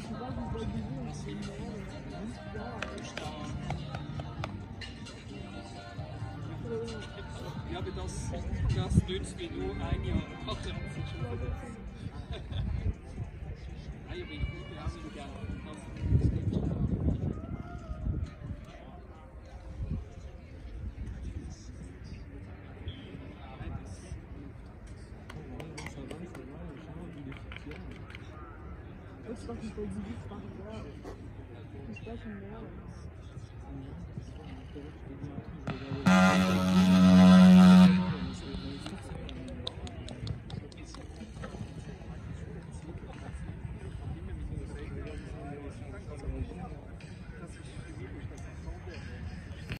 Ja, aber das nützt mir nur ein Jahr. Nachher hat es schon wieder. Nein, aber ich würde auch so gerne. Ich weiß nicht, weil sie nichts machen werden. Ich spreche mehr.